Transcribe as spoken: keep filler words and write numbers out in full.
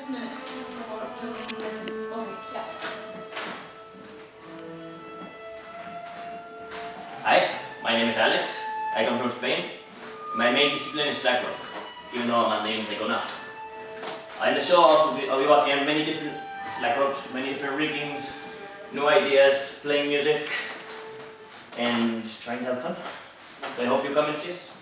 just nu så har du olika. Hi, my name is Alex. I come from Spain. My main discipline is slack rock, even though my name is Icona. In the show also we, we work on many different slack ropes, many different riggings, new ideas, playing music, and trying to have fun. So I hope you come and see us.